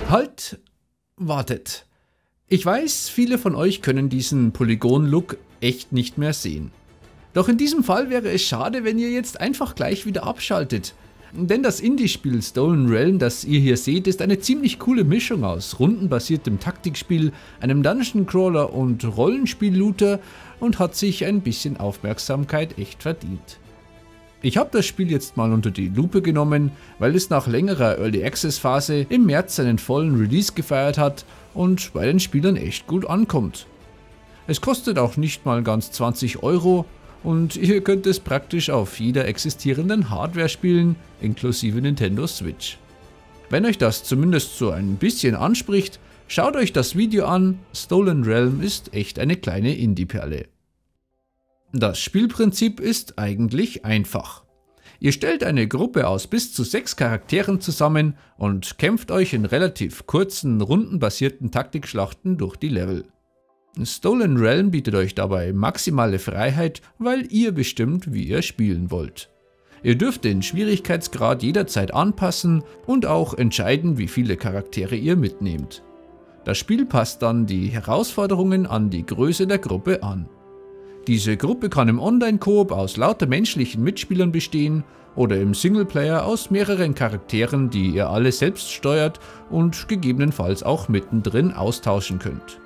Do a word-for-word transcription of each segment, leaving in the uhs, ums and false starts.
Halt! Wartet! Ich weiß, viele von euch können diesen Polygon-Look echt nicht mehr sehen. Doch in diesem Fall wäre es schade, wenn ihr jetzt einfach gleich wieder abschaltet. Denn das Indie-Spiel Stolen Realm, das ihr hier seht, ist eine ziemlich coole Mischung aus rundenbasiertem Taktikspiel, einem Dungeon-Crawler und Rollenspiel-Looter und hat sich ein bisschen Aufmerksamkeit echt verdient. Ich habe das Spiel jetzt mal unter die Lupe genommen, weil es nach längerer Early Access Phase im März seinen vollen Release gefeiert hat und bei den Spielern echt gut ankommt. Es kostet auch nicht mal ganz zwanzig Euro und ihr könnt es praktisch auf jeder existierenden Hardware spielen, inklusive Nintendo Switch. Wenn euch das zumindest so ein bisschen anspricht, schaut euch das Video an, Stolen Realm ist echt eine kleine Indie-Perle. Das Spielprinzip ist eigentlich einfach. Ihr stellt eine Gruppe aus bis zu sechs Charakteren zusammen und kämpft euch in relativ kurzen, rundenbasierten Taktikschlachten durch die Level. Stolen Realm bietet euch dabei maximale Freiheit, weil ihr bestimmt, wie ihr spielen wollt. Ihr dürft den Schwierigkeitsgrad jederzeit anpassen und auch entscheiden, wie viele Charaktere ihr mitnehmt. Das Spiel passt dann die Herausforderungen an die Größe der Gruppe an. Diese Gruppe kann im Online-Koop aus lauter menschlichen Mitspielern bestehen oder im Singleplayer aus mehreren Charakteren, die ihr alle selbst steuert und gegebenenfalls auch mittendrin austauschen könnt.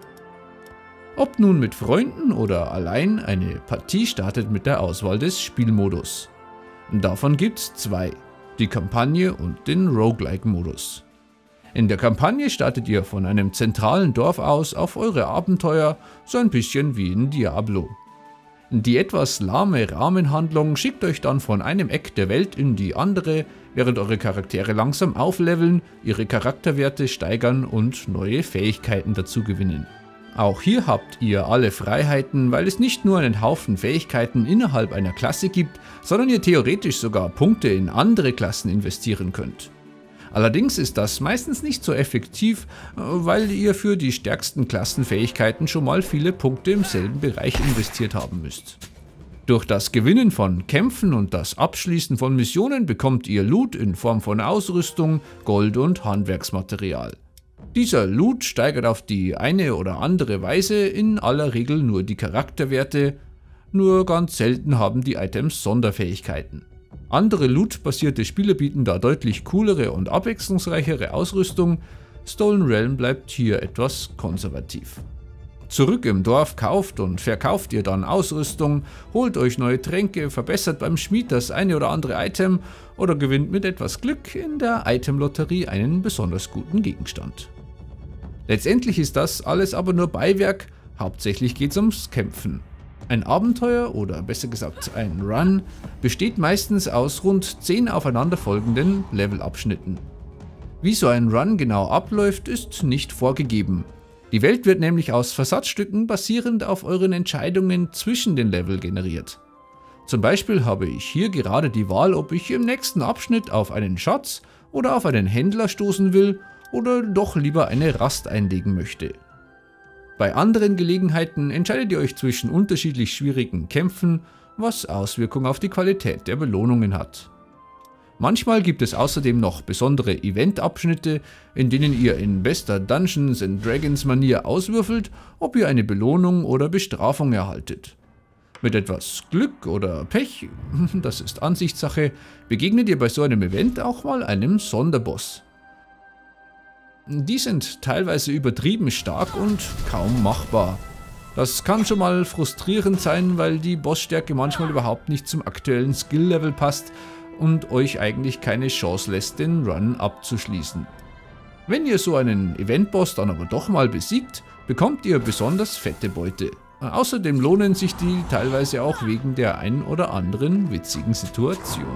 Ob nun mit Freunden oder allein, eine Partie startet mit der Auswahl des Spielmodus. Davon gibt es zwei, die Kampagne und den Roguelike-Modus. In der Kampagne startet ihr von einem zentralen Dorf aus auf eure Abenteuer, so ein bisschen wie in Diablo. Die etwas lahme Rahmenhandlung schickt euch dann von einem Eck der Welt in die andere, während eure Charaktere langsam aufleveln, ihre Charakterwerte steigern und neue Fähigkeiten dazu gewinnen. Auch hier habt ihr alle Freiheiten, weil es nicht nur einen Haufen Fähigkeiten innerhalb einer Klasse gibt, sondern ihr theoretisch sogar Punkte in andere Klassen investieren könnt. Allerdings ist das meistens nicht so effektiv, weil ihr für die stärksten Klassenfähigkeiten schon mal viele Punkte im selben Bereich investiert haben müsst. Durch das Gewinnen von Kämpfen und das Abschließen von Missionen bekommt ihr Loot in Form von Ausrüstung, Gold und Handwerksmaterial. Dieser Loot steigert auf die eine oder andere Weise in aller Regel nur die Charakterwerte, nur ganz selten haben die Items Sonderfähigkeiten. Andere Loot-basierte Spiele bieten da deutlich coolere und abwechslungsreichere Ausrüstung, Stolen Realm bleibt hier etwas konservativ. Zurück im Dorf kauft und verkauft ihr dann Ausrüstung, holt euch neue Tränke, verbessert beim Schmied das eine oder andere Item oder gewinnt mit etwas Glück in der Item-Lotterie einen besonders guten Gegenstand. Letztendlich ist das alles aber nur Beiwerk, hauptsächlich geht es ums Kämpfen. Ein Abenteuer, oder besser gesagt ein Run, besteht meistens aus rund zehn aufeinanderfolgenden Levelabschnitten. Wie so ein Run genau abläuft, ist nicht vorgegeben. Die Welt wird nämlich aus Versatzstücken basierend auf euren Entscheidungen zwischen den Level generiert. Zum Beispiel habe ich hier gerade die Wahl, ob ich im nächsten Abschnitt auf einen Schatz oder auf einen Händler stoßen will oder doch lieber eine Rast einlegen möchte. Bei anderen Gelegenheiten entscheidet ihr euch zwischen unterschiedlich schwierigen Kämpfen, was Auswirkungen auf die Qualität der Belohnungen hat. Manchmal gibt es außerdem noch besondere Event-Abschnitte, in denen ihr in bester Dungeons and Dragons Manier auswürfelt, ob ihr eine Belohnung oder Bestrafung erhaltet. Mit etwas Glück oder Pech, das ist Ansichtssache, begegnet ihr bei so einem Event auch mal einem Sonderboss. Die sind teilweise übertrieben stark und kaum machbar. Das kann schon mal frustrierend sein, weil die Bossstärke manchmal überhaupt nicht zum aktuellen Skill-Level passt und euch eigentlich keine Chance lässt, den Run abzuschließen. Wenn ihr so einen Eventboss dann aber doch mal besiegt, bekommt ihr besonders fette Beute. Außerdem lohnen sich die teilweise auch wegen der ein oder anderen witzigen Situation.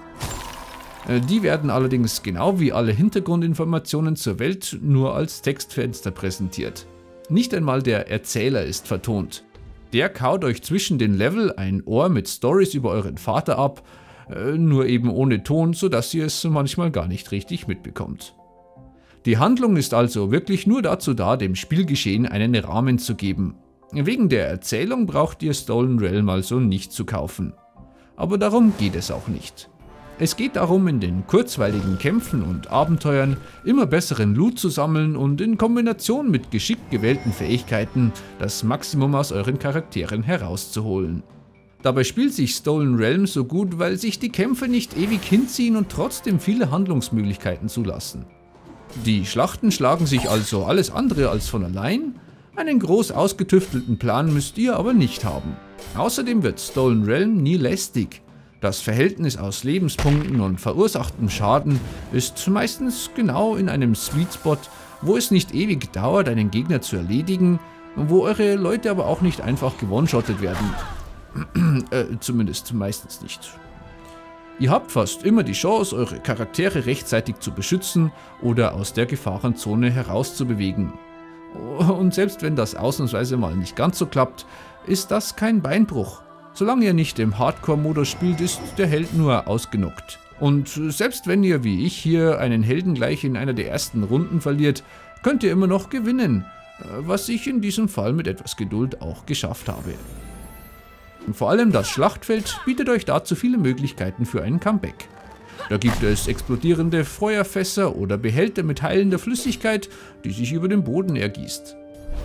Die werden allerdings genau wie alle Hintergrundinformationen zur Welt nur als Textfenster präsentiert. Nicht einmal der Erzähler ist vertont. Der kaut euch zwischen den Level ein Ohr mit Stories über euren Vater ab, nur eben ohne Ton, sodass ihr es manchmal gar nicht richtig mitbekommt. Die Handlung ist also wirklich nur dazu da, dem Spielgeschehen einen Rahmen zu geben. Wegen der Erzählung braucht ihr Stolen Realm also nicht zu kaufen. Aber darum geht es auch nicht. Es geht darum, in den kurzweiligen Kämpfen und Abenteuern immer besseren Loot zu sammeln und in Kombination mit geschickt gewählten Fähigkeiten das Maximum aus euren Charakteren herauszuholen. Dabei spielt sich Stolen Realm so gut, weil sich die Kämpfe nicht ewig hinziehen und trotzdem viele Handlungsmöglichkeiten zulassen. Die Schlachten schlagen sich also alles andere als von allein, einen groß ausgetüftelten Plan müsst ihr aber nicht haben. Außerdem wird Stolen Realm nie lästig. Das Verhältnis aus Lebenspunkten und verursachtem Schaden ist meistens genau in einem Sweet Spot, wo es nicht ewig dauert, einen Gegner zu erledigen, wo eure Leute aber auch nicht einfach gewone-shottet werden. äh, zumindest meistens nicht. Ihr habt fast immer die Chance, eure Charaktere rechtzeitig zu beschützen oder aus der Gefahrenzone herauszubewegen. Und selbst wenn das ausnahmsweise mal nicht ganz so klappt, ist das kein Beinbruch. Solange ihr nicht im Hardcore-Modus spielt, ist der Held nur ausgenockt. Und selbst wenn ihr wie ich hier einen Helden gleich in einer der ersten Runden verliert, könnt ihr immer noch gewinnen, was ich in diesem Fall mit etwas Geduld auch geschafft habe. Und vor allem das Schlachtfeld bietet euch dazu viele Möglichkeiten für ein Comeback. Da gibt es explodierende Feuerfässer oder Behälter mit heilender Flüssigkeit, die sich über den Boden ergießt.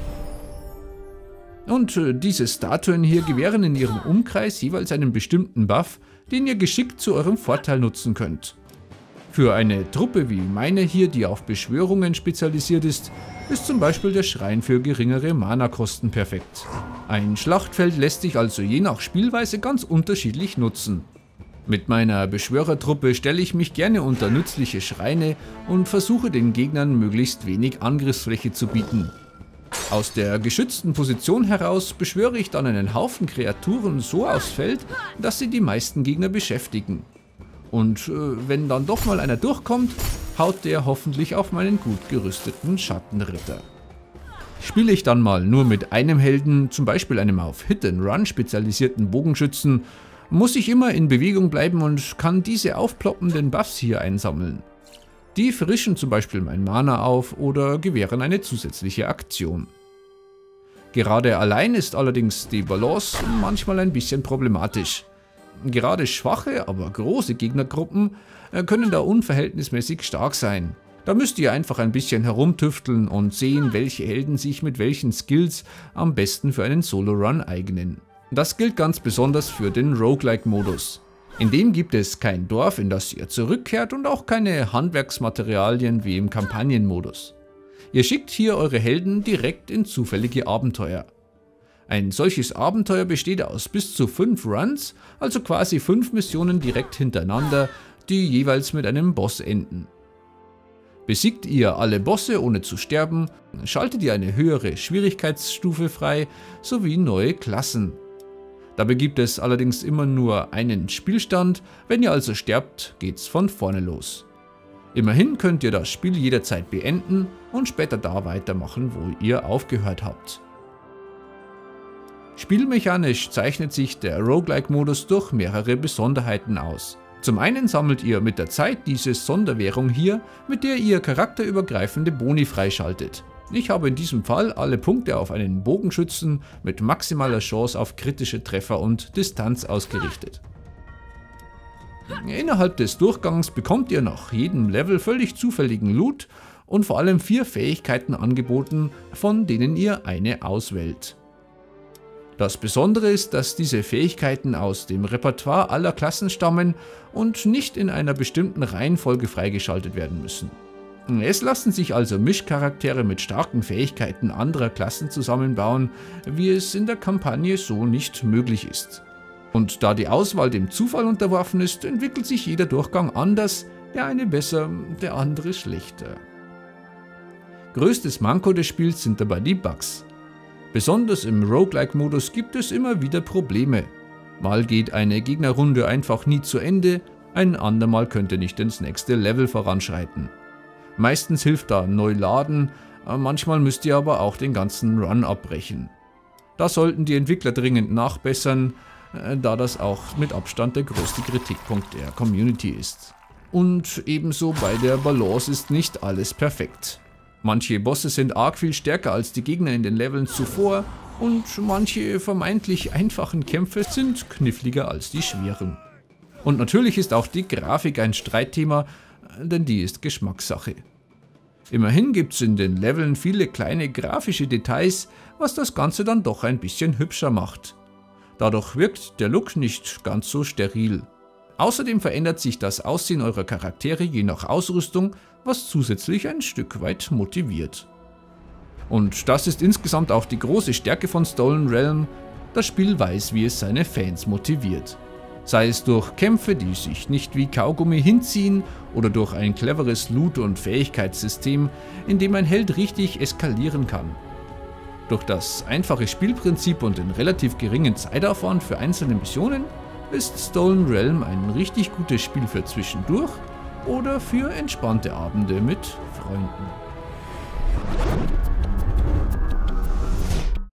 Und äh, diese Statuen hier gewähren in ihrem Umkreis jeweils einen bestimmten Buff, den ihr geschickt zu eurem Vorteil nutzen könnt. Für eine Truppe wie meine hier, die auf Beschwörungen spezialisiert ist, ist zum Beispiel der Schrein für geringere Mana-Kosten perfekt. Ein Schlachtfeld lässt sich also je nach Spielweise ganz unterschiedlich nutzen. Mit meiner Beschwörertruppe stelle ich mich gerne unter nützliche Schreine und versuche den Gegnern möglichst wenig Angriffsfläche zu bieten. Aus der geschützten Position heraus beschwöre ich dann einen Haufen Kreaturen so aufs Feld, dass sie die meisten Gegner beschäftigen. Und äh, wenn dann doch mal einer durchkommt, haut der hoffentlich auf meinen gut gerüsteten Schattenritter. Spiele ich dann mal nur mit einem Helden, zum Beispiel einem auf Hit and Run spezialisierten Bogenschützen, muss ich immer in Bewegung bleiben und kann diese aufploppenden Buffs hier einsammeln. Die frischen zum Beispiel mein Mana auf oder gewähren eine zusätzliche Aktion. Gerade allein ist allerdings die Balance manchmal ein bisschen problematisch. Gerade schwache, aber große Gegnergruppen können da unverhältnismäßig stark sein. Da müsst ihr einfach ein bisschen herumtüfteln und sehen, welche Helden sich mit welchen Skills am besten für einen Solo-Run eignen. Das gilt ganz besonders für den Roguelike-Modus. In dem gibt es kein Dorf, in das ihr zurückkehrt und auch keine Handwerksmaterialien wie im Kampagnenmodus. Ihr schickt hier eure Helden direkt in zufällige Abenteuer. Ein solches Abenteuer besteht aus bis zu fünf Runs, also quasi fünf Missionen direkt hintereinander, die jeweils mit einem Boss enden. Besiegt ihr alle Bosse ohne zu sterben, schaltet ihr eine höhere Schwierigkeitsstufe frei sowie neue Klassen. Dabei gibt es allerdings immer nur einen Spielstand, wenn ihr also sterbt, geht's von vorne los. Immerhin könnt ihr das Spiel jederzeit beenden und später da weitermachen, wo ihr aufgehört habt. Spielmechanisch zeichnet sich der Roguelike-Modus durch mehrere Besonderheiten aus. Zum einen sammelt ihr mit der Zeit diese Sonderwährung hier, mit der ihr charakterübergreifende Boni freischaltet. Ich habe in diesem Fall alle Punkte auf einen Bogenschützen mit maximaler Chance auf kritische Treffer und Distanz ausgerichtet. Innerhalb des Durchgangs bekommt ihr nach jedem Level völlig zufälligen Loot und vor allem vier Fähigkeiten angeboten, von denen ihr eine auswählt. Das Besondere ist, dass diese Fähigkeiten aus dem Repertoire aller Klassen stammen und nicht in einer bestimmten Reihenfolge freigeschaltet werden müssen. Es lassen sich also Mischcharaktere mit starken Fähigkeiten anderer Klassen zusammenbauen, wie es in der Kampagne so nicht möglich ist. Und da die Auswahl dem Zufall unterworfen ist, entwickelt sich jeder Durchgang anders, der eine besser, der andere schlechter. Größtes Manko des Spiels sind dabei die Bugs. Besonders im Roguelike-Modus gibt es immer wieder Probleme. Mal geht eine Gegnerrunde einfach nie zu Ende, ein andermal könnt ihr nicht ins nächste Level voranschreiten. Meistens hilft da Neuladen, manchmal müsst ihr aber auch den ganzen Run abbrechen. Da sollten die Entwickler dringend nachbessern, da das auch mit Abstand der größte Kritikpunkt der Community ist. Und ebenso bei der Balance ist nicht alles perfekt. Manche Bosse sind arg viel stärker als die Gegner in den Leveln zuvor und manche vermeintlich einfachen Kämpfe sind kniffliger als die schweren. Und natürlich ist auch die Grafik ein Streitthema, denn die ist Geschmackssache. Immerhin gibt es in den Leveln viele kleine grafische Details, was das Ganze dann doch ein bisschen hübscher macht. Dadurch wirkt der Look nicht ganz so steril. Außerdem verändert sich das Aussehen eurer Charaktere je nach Ausrüstung, was zusätzlich ein Stück weit motiviert. Und das ist insgesamt auch die große Stärke von Stolen Realm: Das Spiel weiß, wie es seine Fans motiviert. Sei es durch Kämpfe, die sich nicht wie Kaugummi hinziehen, oder durch ein cleveres Loot- und Fähigkeitssystem, in dem ein Held richtig eskalieren kann. Durch das einfache Spielprinzip und den relativ geringen Zeitaufwand für einzelne Missionen ist Stolen Realm ein richtig gutes Spiel für zwischendurch oder für entspannte Abende mit Freunden.